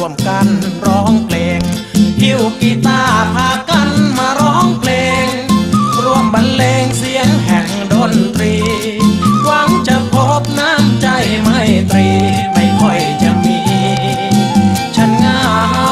มกันร้องเพลงหิ้วกีตาร์พากันมาร้องเพลงร่วมบรรเลงเสียงแห่งดนตรีหวังจะพบน้ำใจไมตรีไม่ค่อยจะมีฉันเหงา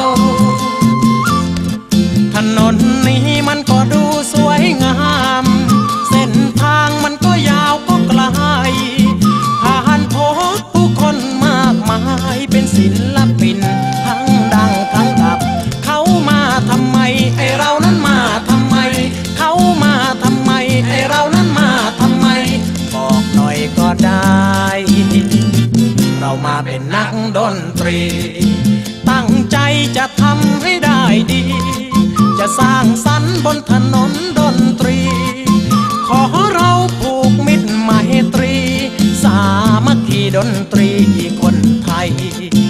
ถนนนี้มันก็ดูสวยงามเส้นทางมันก็ยาวก็ไกลผ่านพบผู้คนมากมายเป็นศิลปินทั้งดังทั้งดับเขามาทำไมไอเรานั้นมาทำไมเขามาทำไมไอเรานั้นมาทำไมบอกหน่อยก็ได้เรามาเป็นนักดนตรีตั้งใจจะทำให้ได้ดีจะสร้างสรรค์บนถนนดนตรีขอเราผูกมิตรไมตรีสามัคคีดนตรีคนไทย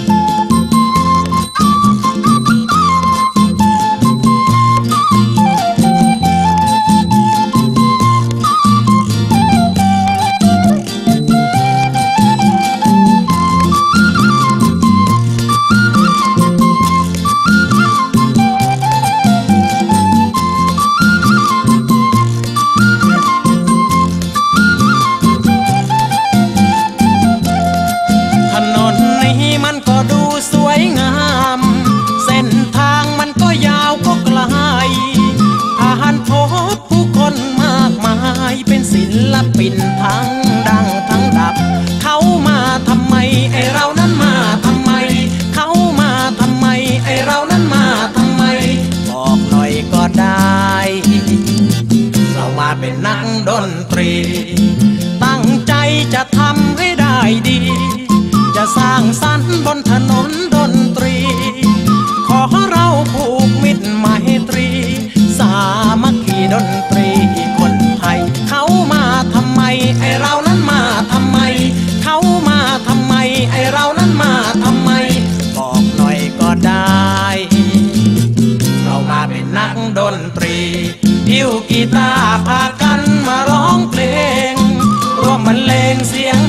ปินทั้งดังทั้งดับเขามาทำไมไอเรานั้นมาทำไมเขามาทำไมไอเรานั้นมาทำไมบอกหน่อยก็ได้เรามาเป็นนักดนตรีตั้งใจจะทำให้ได้ดีจะสร้างสรรค์บนถนนดนตรีขอเราผูกมิตรไมตรีสามัคคีดนตรีคนไทยเขามาทำไมไอเรานั้นมาทำไมเขามาทำไมไอเรานั้นมาทำไมบอกหน่อยก็ได้เรามาเป็นนักดนตรีหิ้วกีตาร์พากันมาร้องเพลงร่วมบรรเลงเสียง